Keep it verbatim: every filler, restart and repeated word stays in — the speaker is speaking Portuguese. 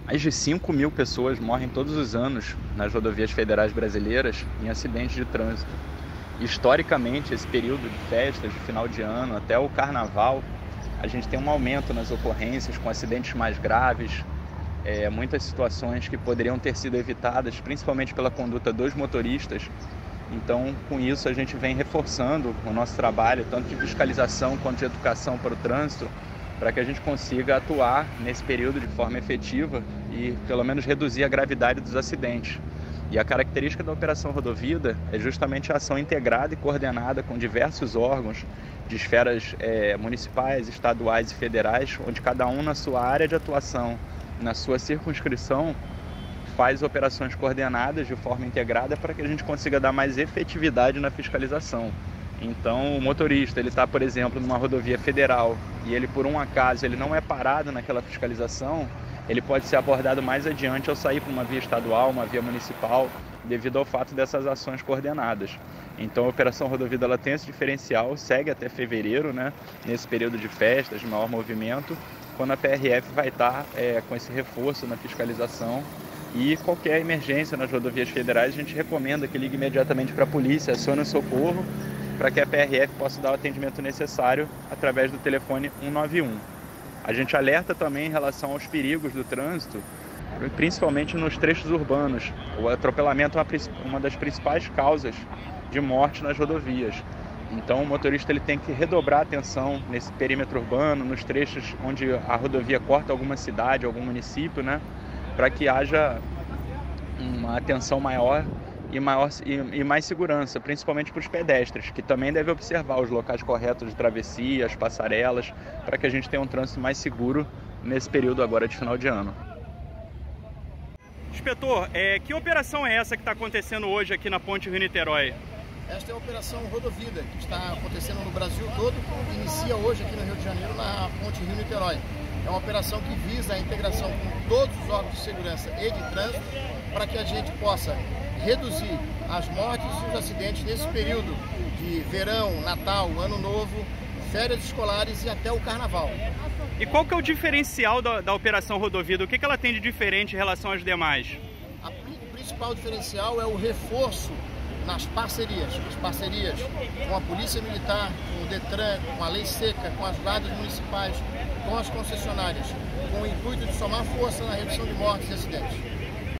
Mais de cinco mil pessoas morrem todos os anos nas rodovias federais brasileiras em acidentes de trânsito. Historicamente, esse período de festas, de final de ano, até o carnaval, a gente tem um aumento nas ocorrências com acidentes mais graves, é, muitas situações que poderiam ter sido evitadas, principalmente pela conduta dos motoristas. Então, com isso, a gente vem reforçando o nosso trabalho, tanto de fiscalização quanto de educação para o trânsito, para que a gente consiga atuar nesse período de forma efetiva e, pelo menos, reduzir a gravidade dos acidentes. E a característica da Operação Rodovida é justamente a ação integrada e coordenada com diversos órgãos de esferas é, municipais, estaduais e federais, onde cada um na sua área de atuação, na sua circunscrição, faz operações coordenadas de forma integrada para que a gente consiga dar mais efetividade na fiscalização. Então, o motorista, ele está, por exemplo, numa rodovia federal e ele, por um acaso, ele não é parado naquela fiscalização, ele pode ser abordado mais adiante ao sair para uma via estadual, uma via municipal, devido ao fato dessas ações coordenadas. Então, a Operação Rodovida ela tem esse diferencial, segue até fevereiro, né, nesse período de festas, de maior movimento, quando a P R F vai estar é, com esse reforço na fiscalização. E qualquer emergência nas rodovias federais, a gente recomenda que ligue imediatamente para a polícia, acione o socorro, para que a P R F possa dar o atendimento necessário através do telefone um nove um. A gente alerta também em relação aos perigos do trânsito, principalmente nos trechos urbanos. O atropelamento é uma das principais causas de morte nas rodovias. Então o motorista ele tem que redobrar a atenção nesse perímetro urbano, nos trechos onde a rodovia corta alguma cidade, algum município, né, para que haja uma atenção maior e, maior e, e mais segurança, principalmente para os pedestres, que também devem observar os locais corretos de travessia, as passarelas, para que a gente tenha um trânsito mais seguro nesse período agora de final de ano. Inspetor, é, que operação é essa que está acontecendo hoje aqui na Ponte Rio-Niterói? Esta é a Operação Rodovida, que está acontecendo no Brasil todo, que inicia hoje aqui no Rio de Janeiro, na Ponte Rio-Niterói. É uma operação que visa a integração com todos os órgãos de segurança e de trânsito, para que a gente possa reduzir as mortes e os acidentes nesse período de verão, Natal, Ano Novo, férias escolares e até o Carnaval. E qual que é o diferencial da, da Operação Rodovida? O que, que ela tem de diferente em relação às demais? A, o principal diferencial é o reforço nas parcerias, as parcerias com a Polícia Militar, com o Detran, com a Lei Seca, com as guardas municipais, com as concessionárias, com o intuito de somar força na redução de mortes e acidentes.